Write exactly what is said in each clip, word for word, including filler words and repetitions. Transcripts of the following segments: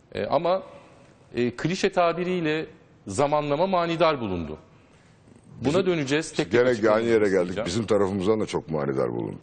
E, ama e, klişe tabiriyle zamanlama manidar bulundu. Buna Bizim, döneceğiz. Tek gene tek aynı yere geldik. isteyeceğim. Bizim tarafımızdan da çok manidar bulundu.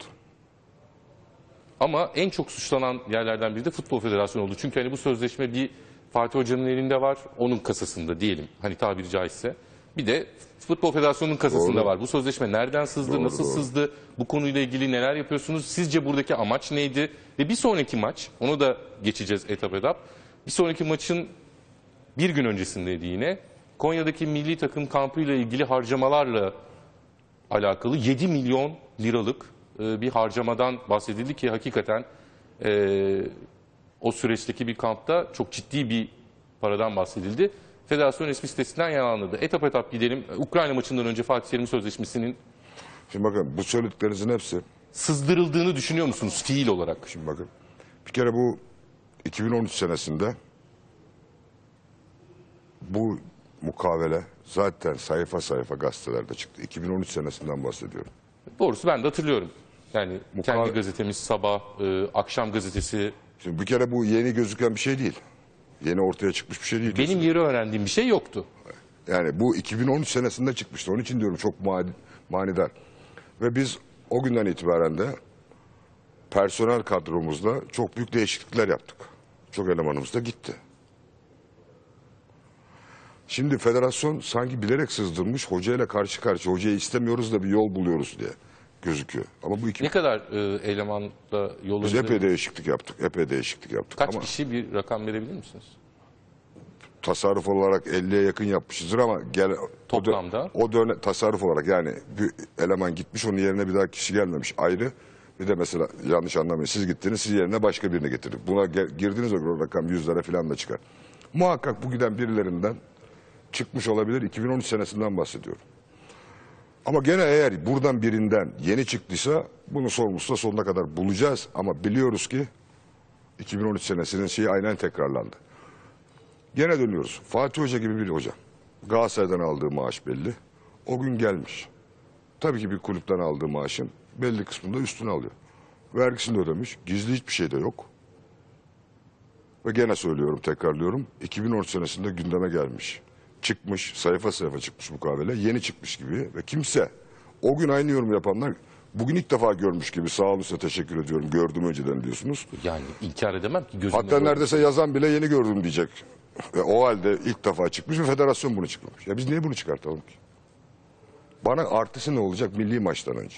Ama en çok suçlanan yerlerden biri de Futbol Federasyonu oldu. Çünkü hani bu sözleşme bir Fatih Hoca'nın elinde var, onun kasasında diyelim. Hani tabiri caizse. Bir de Futbol Federasyonu'nun kasasında Doğru. var. Bu sözleşme nereden sızdı, Doğru, nasıl doğru. sızdı, bu konuyla ilgili neler yapıyorsunuz? Sizce buradaki amaç neydi? Ve bir sonraki maç, onu da geçeceğiz etap etap. Bir sonraki maçın bir gün öncesindeydi yine. Konya'daki milli takım kampıyla ilgili harcamalarla alakalı yedi milyon liralık e, bir harcamadan bahsedildi ki hakikaten e, o süreçteki bir kampta çok ciddi bir paradan bahsedildi. Federasyon resmi sitesinden yayınlandı. Etap etap gidelim. Ukrayna maçından önce Fatih Terim Sözleşmesi'nin Şimdi bakın bu söylediklerinizin hepsi, sızdırıldığını düşünüyor musunuz fiil olarak? şimdi bakın bir kere bu iki bin on üç senesinde bu mukavele zaten sayfa sayfa gazetelerde çıktı. iki bin on üç senesinden bahsediyorum. Doğrusu ben de hatırlıyorum. Yani Muka- kendi gazetemiz Sabah, e, Akşam gazetesi. Şimdi bir kere bu yeni gözüken bir şey değil. Yeni ortaya çıkmış bir şey değil. Benim yeri öğrendiğim bir şey yoktu. Yani bu iki bin on üç senesinde çıkmıştı. Onun için diyorum çok mani- manidar. Ve biz o günden itibaren de personel kadromuzda çok büyük değişiklikler yaptık. Çok elemanımız da gitti. Şimdi federasyon sanki bilerek sızdırmış, hocayla karşı karşıya, hocayı istemiyoruz da bir yol buluyoruz diye gözüküyor. Ama bu iki... Ne kadar e, elemanla yol Biz alındı? epey değişiklik yaptık, epey değişiklik yaptık. Kaç ama kişi, bir rakam verebilir misiniz? tasarruf olarak elliye yakın yapmışızdır ama gel, Toplamda? o, dö o dönem tasarruf olarak yani bir eleman gitmiş, onun yerine bir daha kişi gelmemiş ayrı. Bir de mesela yanlış anlamayın, siz gittiniz, siz yerine başka birini getirdik. Buna gel, girdiğiniz o rakam yüzlere falan da çıkar. Muhakkak bu giden birilerinden çıkmış olabilir. iki bin on üç senesinden bahsediyorum. Ama gene eğer buradan birinden yeni çıktıysa bunu sorumlusu da sonuna kadar bulacağız. Ama biliyoruz ki iki bin on üç senesinin şeyi aynen tekrarlandı. Gene dönüyoruz. Fatih Hoca gibi bir hoca. Galatasaray'dan aldığı maaş belli. O gün gelmiş. Tabii ki bir kulüpten aldığı maaşın belli kısmında üstüne alıyor. Vergisini ödemiş. Gizli hiçbir şey de yok. Ve gene söylüyorum, tekrarlıyorum. iki bin on üç senesinde gündeme gelmiş. Çıkmış, sayfa sayfa çıkmış mukavele. Yeni çıkmış gibi ve kimse o gün aynı yorum yapanlar bugün ilk defa görmüş gibi sağ olun size teşekkür ediyorum. Gördüm önceden diyorsunuz. Yani inkar edemem ki gözümle Hatta gördüm. neredeyse yazan bile yeni gördüm diyecek. Ve o halde ilk defa çıkmış ve federasyon bunu çıkarmış. Ya biz niye bunu çıkartalım ki? Bana artısı ne olacak milli maçtan önce?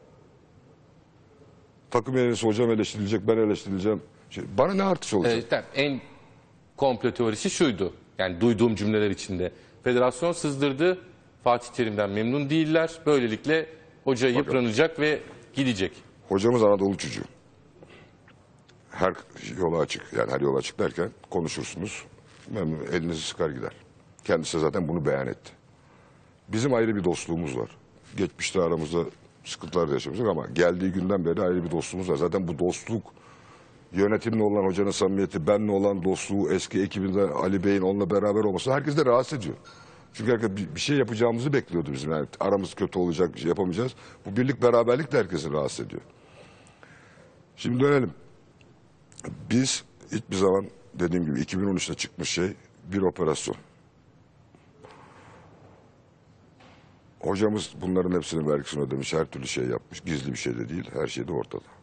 Takım yöneticisi hocam eleştirilecek, ben eleştirileceğim. Şey, bana ne artısı olacak? Evet, tamam. En komplo teorisi şuydu. Yani duyduğum cümleler içinde. Federasyon sızdırdı. Fatih Terim'den memnun değiller. Böylelikle hoca yıpranacak ve gidecek. Hocamız Anadolu çocuğu. Her yola açık, yani her yola açık derken konuşursunuz. Memnun, elinizi sıkar gider. Kendisi zaten bunu beyan etti. Bizim ayrı bir dostluğumuz var. Geçmişte aramızda sıkıntılar da yaşamıştık ama geldiği günden beri ayrı bir dostluğumuz var. Zaten bu dostluk, yönetimle olan hocanın samimiyeti, benle olan dostluğu, eski ekibinde Ali Bey'in onunla beraber olması herkes de rahatsız ediyor. Çünkü herkes bir şey yapacağımızı bekliyordu bizim. Yani aramız kötü olacak, bir şey yapamayacağız. Bu birlik beraberlik de herkesi rahatsız ediyor. Şimdi dönelim. Biz hiçbir zaman dediğim gibi iki bin on üçte çıkmış şey bir operasyon. Hocamız bunların hepsinin vergisini ödemiş, her türlü şey yapmış. Gizli bir şey de değil, her şey de ortada.